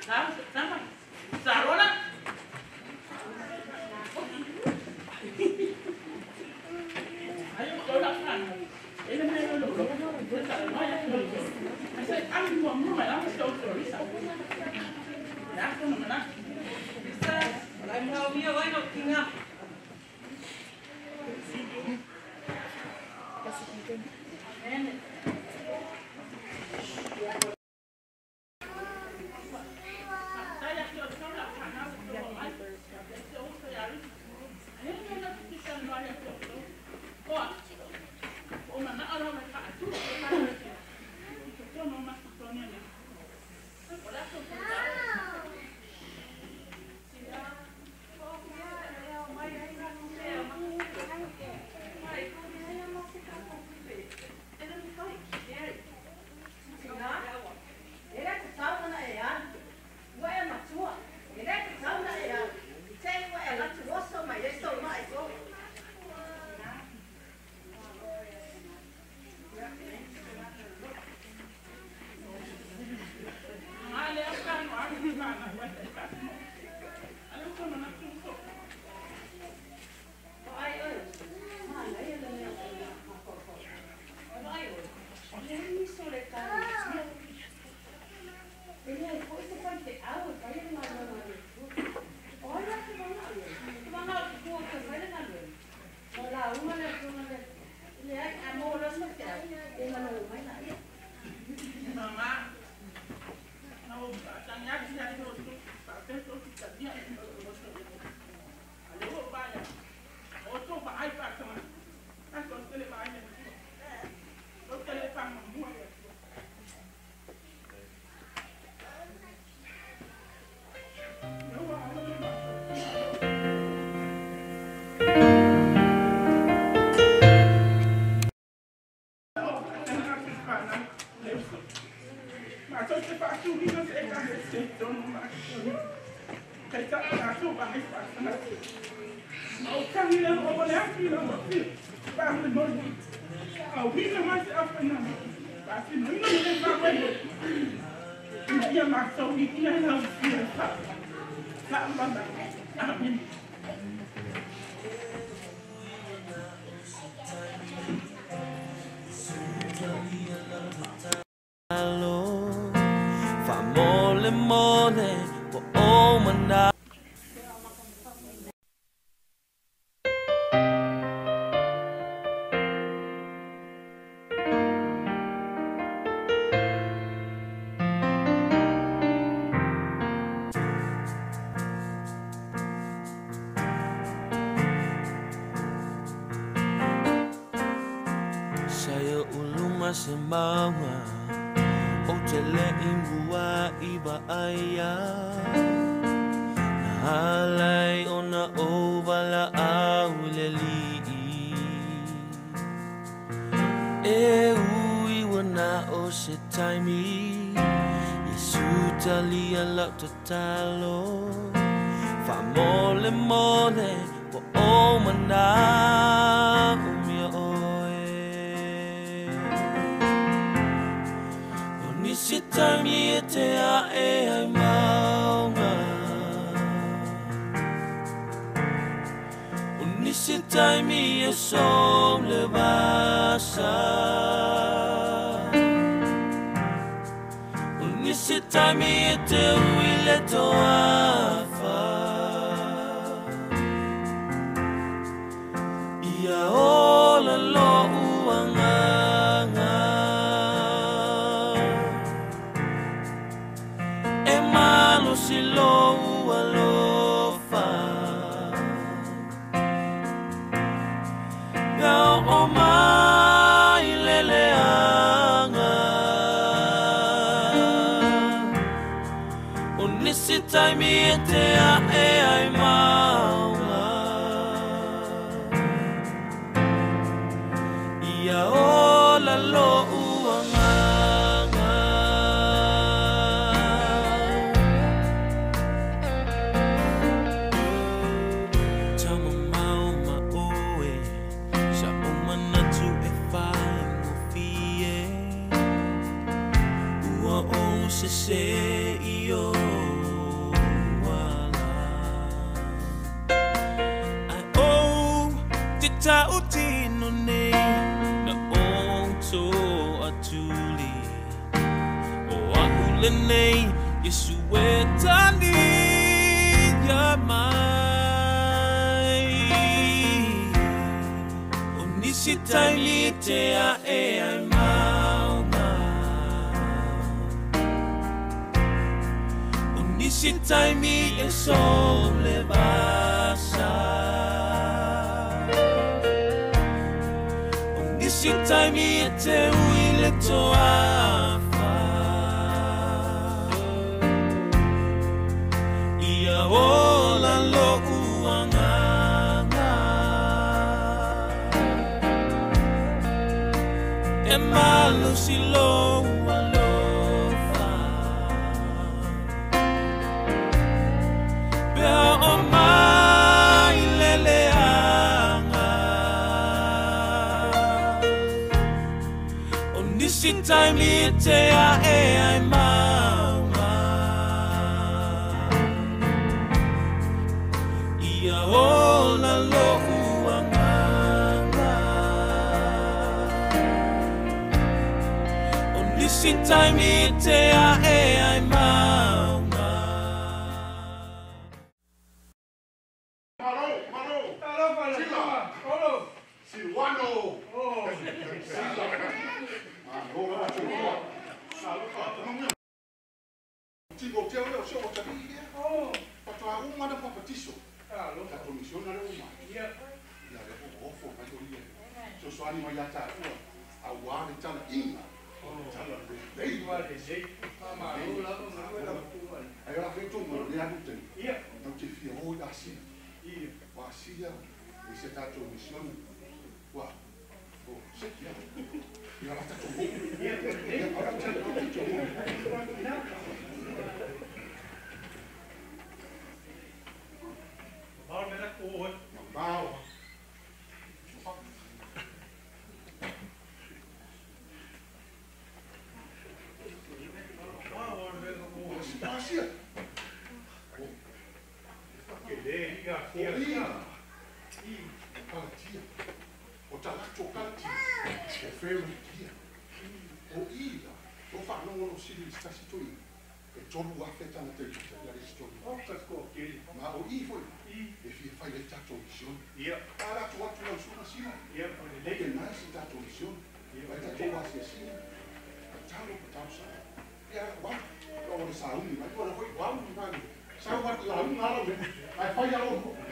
Semanga o te le'ing bua iba aya Nahalay o na o bala au leli E ui wana o se taimi Yesu tali alak tatalo Fa mole mole po o mana Si taimi te a ai maunga Uni si taimi e som le basa Uni si taimi e te ui le toafa Ia ola lo uanga Si lo alofa Gao o mai leleanga Unisi taimi e te a e ai maunga Ia ola lo uanga Se io ta utino nei na onto atuli o aule nei Yesu etani ya mai onisitai mi te a e ai maunga onisitai mi e sole basa onisitai mi e te uile toa ola lo uanganga e malo si lo alofa pea o mai leleanga o nisi taimi te a e ai ola lo uanganga o nisi taimi te a e ai maunga Silvano Tigo teo leo sio watabili patua uma na papatiso la comisión na leo ma ya leo ofo pa tolia so swali ma yata awani tana inga tala dei mama ayo feito mo le adute no te fia o assim wa sia esse tá comisión wa o sei que ya la tá como Bao. Asia. Que liga, Caltia. O talato caltia. O ferro dia. O ila. O fa non lo si sta situi. E tolu afeta na tele la storia. Ma o i foi. E fai le tattoo-mission. Ara tu atu la sua sina. E nice tattoo-mission. Vai tattoo assassino. Talo patausa. Ya wa. O sa uni, vai ora foi wa uni vai. Sa wa la uni ala. Ai fai alo.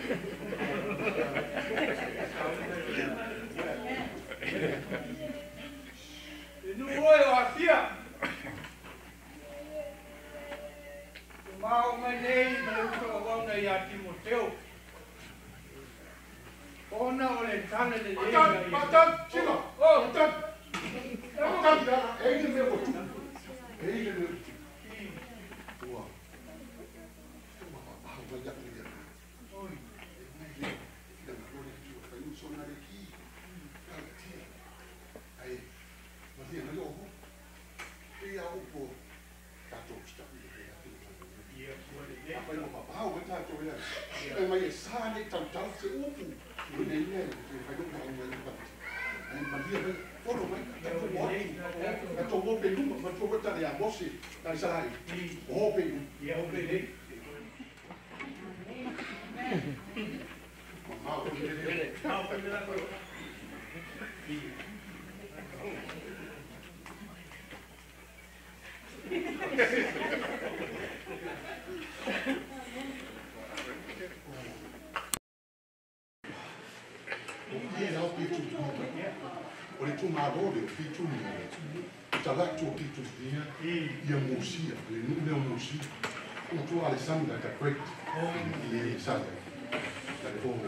No oi afia. Mau manei do ona ya Timoteo. Ona ole tana de Patat, chila. Oh, patat. Patat ya, ele me botou. Ele me botou. Ah, vai dar para ele. Oi. Da glória de Deus, foi um sonar aqui. Aí, mas ele não ouviu. E a upo catosta. Vai no papau, vai estar todo dia. Mas é sane tantau se upu. Ele vai no papau, vai no papau. Aí Maria vai, fora vai. Eu tô bom pelo, mas tô botando a moça, tá sai. Oh pelo. E é o pelo. Mamau, ele. Não, foi melhor coisa. Olha tu marore, o pitu ni. Talak tu pitu dia, ia musia, ele não deu musia. O tu Alessandra tá great. E sabe. Tá bom.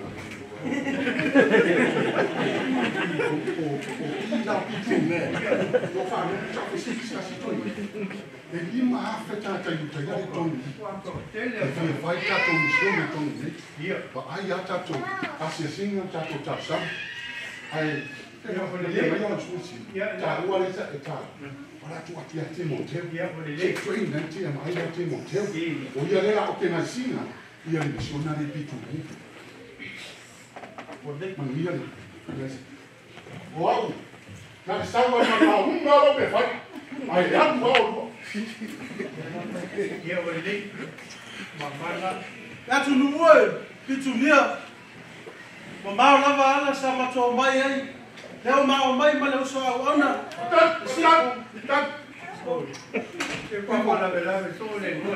O ila pitu né. Eu falo, já fiz isso assim tudo. Ele ma afeta ta yuta ya toni. Ele vai ta toni show toni. Ba ai ya ta to. Asesinho ta to ta sam. Ai ele vai olhar os cursos. Ta o alisa ta. Para tu aqui a Timoteo. Se train né tia mai a Timoteo. O ia era o que nascina. Ia missionário pitu. Por de manhã Wow. Na sawa na ngalo be fai. Ai ya wow. Ia ole ni. Mamana. La tu nuo, pitunia. Mamao lava ala sama to mai ai. Leo mau mai ma leo so ona. Tak. Che qua la bella sole no.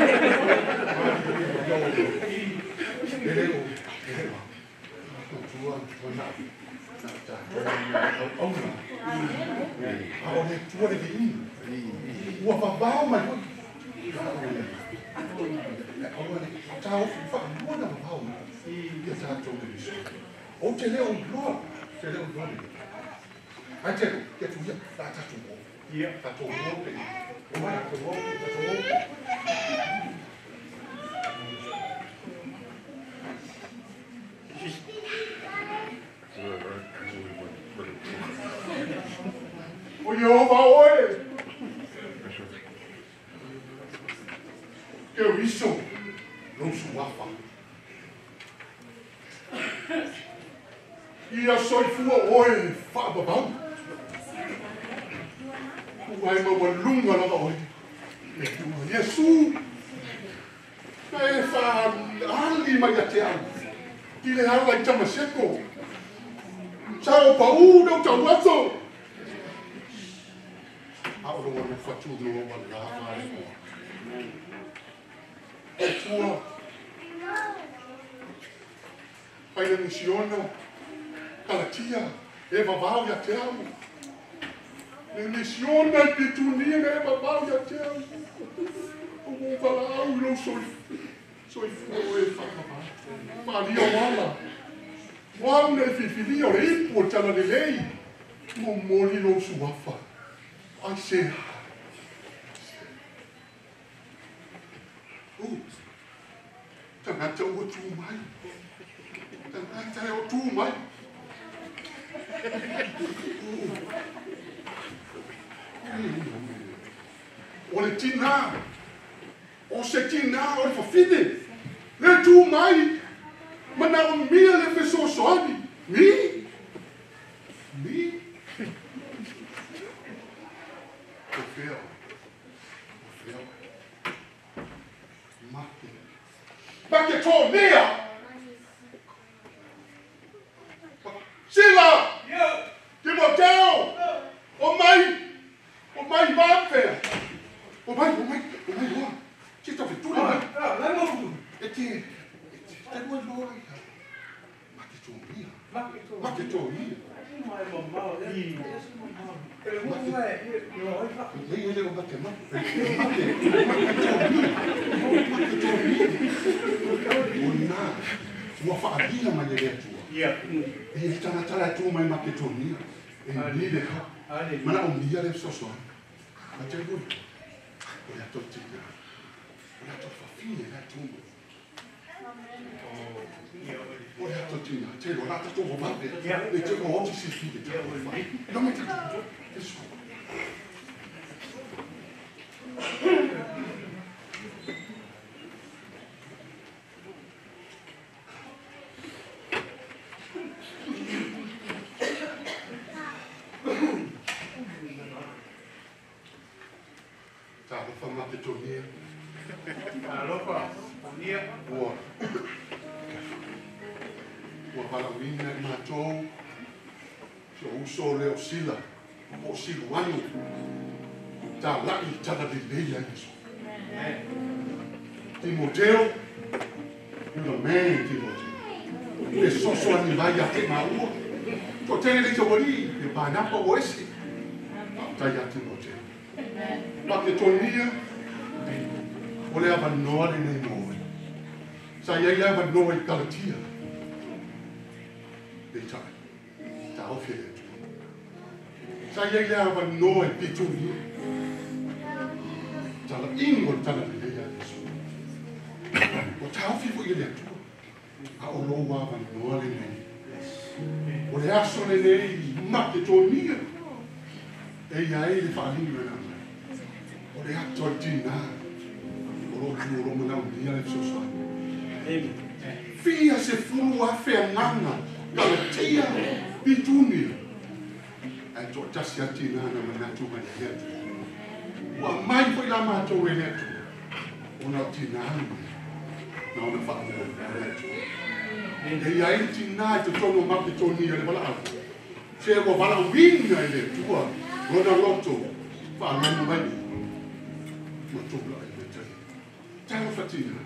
Eu isso não sou afa. E eu sou oi, fala bom. O ai mau lunga na oi. Jesus. Ai fa ali mai atea. Ki le hala i tama seko. Sao pa u do tau waso. Au lo na fatu do wa la vai. Tua. Pai na misiona. Kalatia. Eva vau ya te amo. Le misiona di tunia eva vau ya te amo. O valau lo soi fu e fa ma. Ma dio wala. Wala ne fifilia o ipo tala de lei. Mo moli lo suafa. Ai se. Tangata o tu mai. Tangata o tu mai. O le tina. O se tina o le fafine. Le tu mai. Mana o mia le feso soani. Mi. O feo. Back to Mia. Sheila. Ia. Timoteo. O mai mafe. O mai. Ci sta per tu. La mo. E ti vuoi loro. Ma che tu Mia. Mai mamma. Ii. Ele mo vai. No. Lei le va che ma. Ua whaadina mai e rea tua. Ia. E tana tu mai ma ke tonia. E ni le ha. Mana o mia le soso. Ma te voi. O ya totina. O ya to fafine la tu. O ya totina. Te lo la to vo vape. E te o o si fide. No me ta. Eso. Alofa. Ia. Ua palawina I mātou, so uso leo sila, o silu anu, tā lai tana di leia Yesu. Timoteo, you're the man, Timoteo. E soso ani vai a te maua, to tene le te wari, e pānapa o esi, tai a Timoteo. Paketonia, o le ava noa le nei noa. Sa iai le ava noa I Galatia. Dei tai. Ta o fie tu. Sa iai le ava noa I Pitonia. Ta la ingo tala le leia Yesu. O ta o fie fo I le tu. A o lo ava noa le nei. O le aso le nei Maketonia. E iai le whaalingi le nana. O le ato I tina. O lo mana unia le sosoani. Fia se fulu a whenanga, Galatia, pituni ai to tasiati na manatu manatu wa mai foi la mato eletu una tinanu na una fa eletu e ai tinai to tono mapitoni le bala se go bala winga eletu wa ona loto fa manu mai ma to bla eletu tano fatina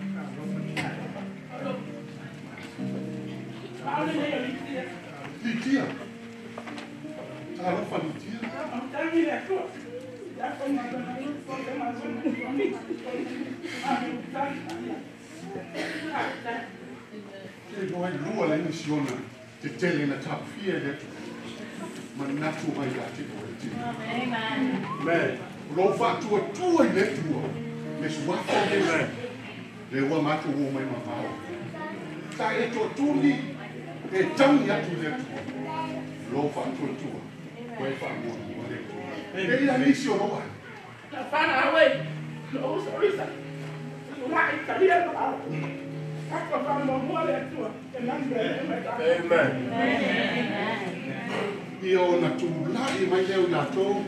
Litia. Tarufa Litia. Voi lua la missione di tele na tapfia de manatu mai da tipo ti. Amen. Amen. Lo fa tua ile tua. Le sua fa le wa matu wo mai mamao. Ta e to tuli e tau ya tu le tua. Lo fa tua. Vai fa mo le tua. E la missione wa. La fa na we. Lo so risa. Lo mai calia ba. Amen. Io na tu lai mai leo la to.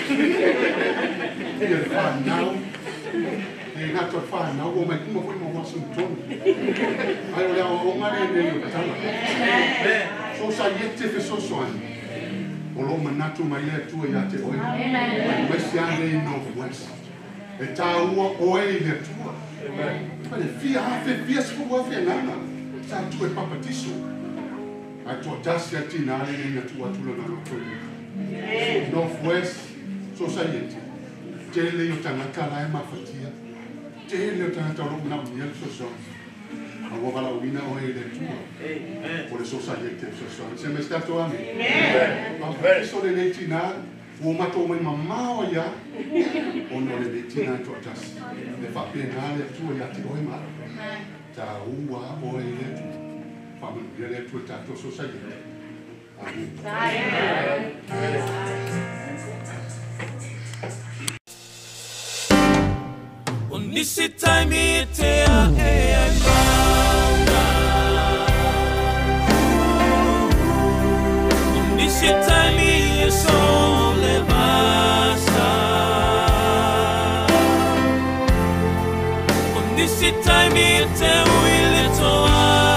E fa now. E na to fa now o mai kuma foi mo Washington. Ai o o ngare ne o tala. So sa yete fe so so an. O lo manatu mai le tu ya te oi. Amen. Mai sia ne no west. E ta o e le tu. Amen. Mas fia sua nana, sa tu e papatiso. A tua tasia tinale na tua tula na lotoia. Northwest Society. Tele o tangata la e mafatia. Tele o tangata ro na miel so. Agora vai lá o vina o ele tua. Por isso society so. Se me está to ami. Amen. Mas isso de leitina, o matou mai mamma o ya. Ono le leitina to tas. Le fa penale tua ya te oi mara. Ta ua o ele tu. Fa mo le tu ta to society. Amen. Nisi time te a e manga. Nisi time e so le basa. Nisi time te uile toa.